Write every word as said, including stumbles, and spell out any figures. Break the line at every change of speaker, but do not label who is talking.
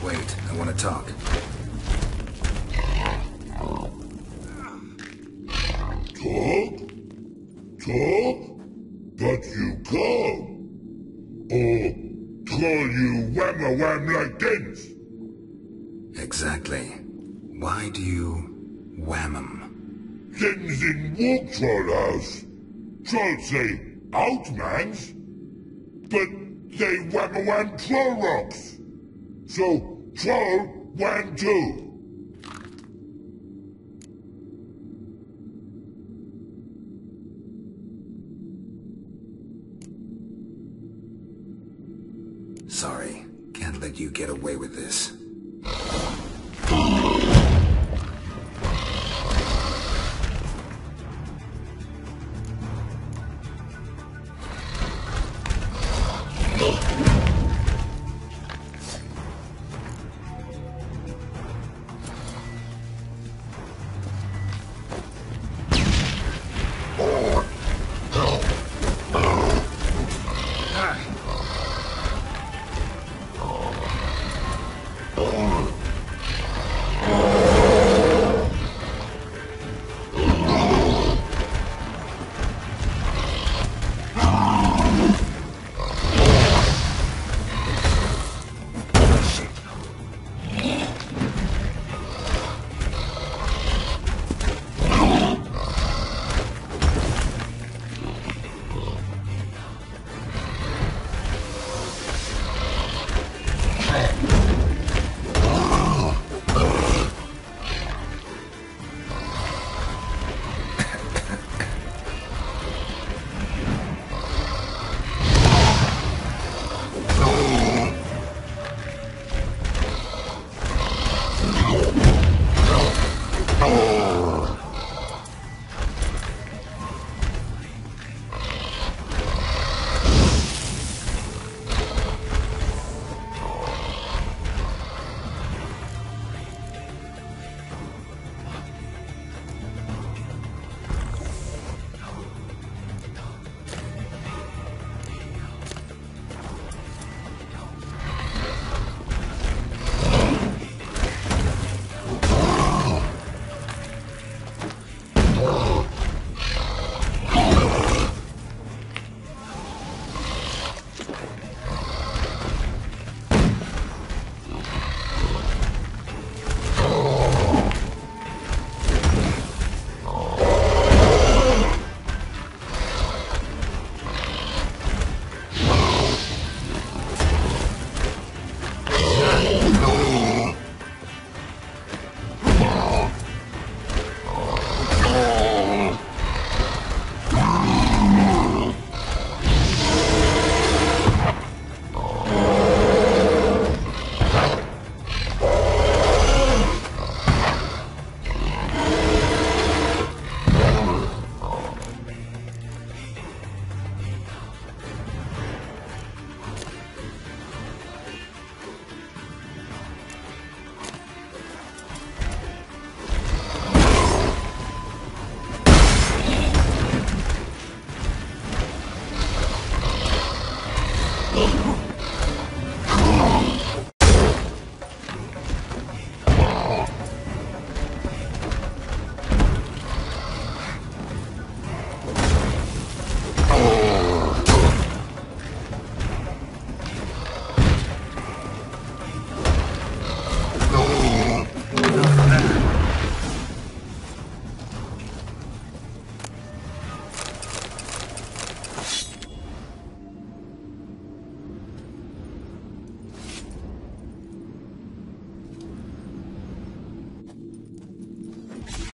Wait, I want to talk.
Talk? Talk? But you can't. Or call you Wham-a-Wham like this?
Exactly. Why do you wham 'em?
Things in Walk Troll House. Trolls say outmans, but they Wham-a-Wham troll rocks. So troll wham too.
Sorry, can't let you get away with this.